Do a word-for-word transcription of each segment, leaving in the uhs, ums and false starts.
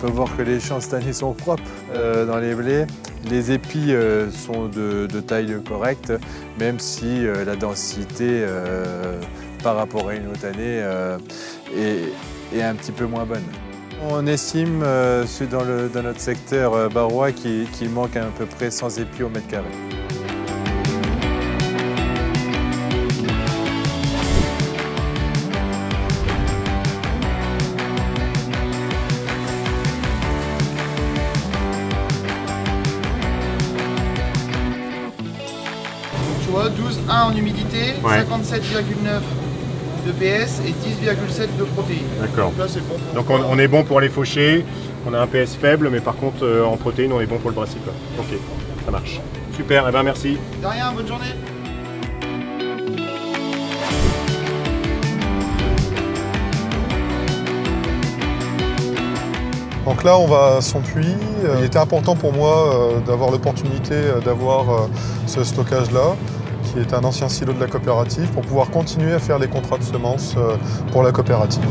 On peut voir que les champs cette année sont propres euh, dans les blés. Les épis euh, sont de, de taille correcte, même si euh, la densité euh, par rapport à une autre année euh, est, est un petit peu moins bonne. On estime euh, dans, le, dans notre secteur euh, barrois qu'il qu'il manque à peu près cent épis au mètre carré. Tu vois, douze virgule un en humidité, ouais. cinquante-sept virgule neuf de P S et dix virgule sept de protéines. D'accord. Donc là, c'est bon. Donc on, on est bon pour les fauchés, on a un P S faible, mais par contre euh, en protéines, on est bon pour le brassicole. Ok, ça marche. Super, et eh ben merci. De rien, bonne journée. Donc là, on va à son puits. Il était important pour moi euh, d'avoir l'opportunité d'avoir euh, ce stockage-là, qui est un ancien silo de la coopérative, pour pouvoir continuer à faire les contrats de semences euh, pour la coopérative.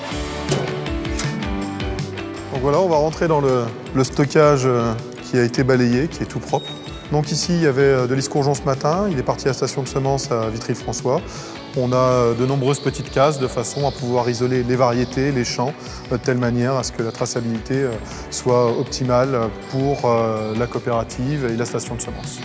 Donc voilà, on va rentrer dans le, le stockage euh, qui a été balayé, qui est tout propre. Donc ici, il y avait de l'escourgeon ce matin. Il est parti à la station de semences à Vitry-le-François. On a de nombreuses petites cases de façon à pouvoir isoler les variétés, les champs, de telle manière à ce que la traçabilité soit optimale pour la coopérative et la station de semences.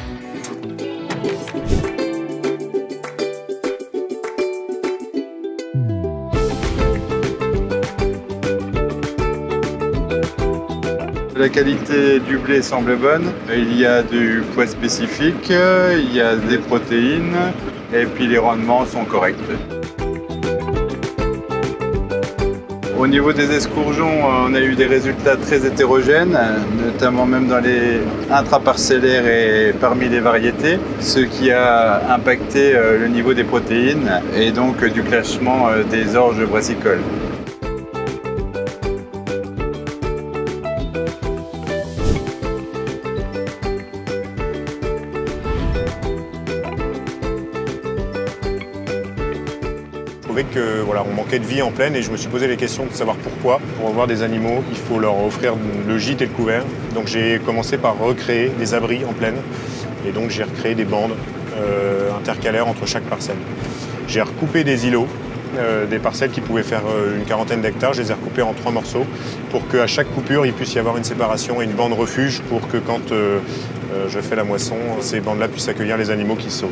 La qualité du blé semble bonne. Il y a du poids spécifique, il y a des protéines et puis les rendements sont corrects. Au niveau des escourgeons, on a eu des résultats très hétérogènes, notamment même dans les intraparcellaires et parmi les variétés, ce qui a impacté le niveau des protéines et donc du classement des orges brassicoles. Je trouvais que voilà, on manquait de vie en plaine et je me suis posé les questions de savoir pourquoi. Pour avoir des animaux, il faut leur offrir le gîte et le couvert. Donc j'ai commencé par recréer des abris en plaine et donc j'ai recréé des bandes euh, intercalaires entre chaque parcelle. J'ai recoupé des îlots, euh, des parcelles qui pouvaient faire euh, une quarantaine d'hectares. Je les ai recoupés en trois morceaux pour qu'à chaque coupure, il puisse y avoir une séparation et une bande refuge pour que quand euh, euh, je fais la moisson, ces bandes-là puissent accueillir les animaux qui se sauvent.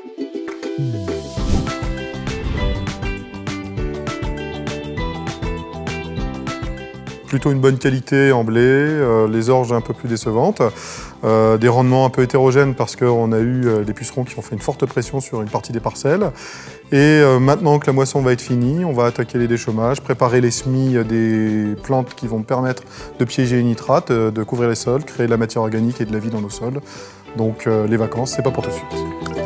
Plutôt une bonne qualité en blé, euh, les orges un peu plus décevantes, euh, des rendements un peu hétérogènes parce qu'on a eu euh, les pucerons qui ont fait une forte pression sur une partie des parcelles. Et euh, maintenant que la moisson va être finie, on va attaquer les déchômages, préparer les semis des plantes qui vont permettre de piéger les nitrates, de couvrir les sols, créer de la matière organique et de la vie dans nos sols. Donc euh, les vacances, c'est pas pour tout de suite.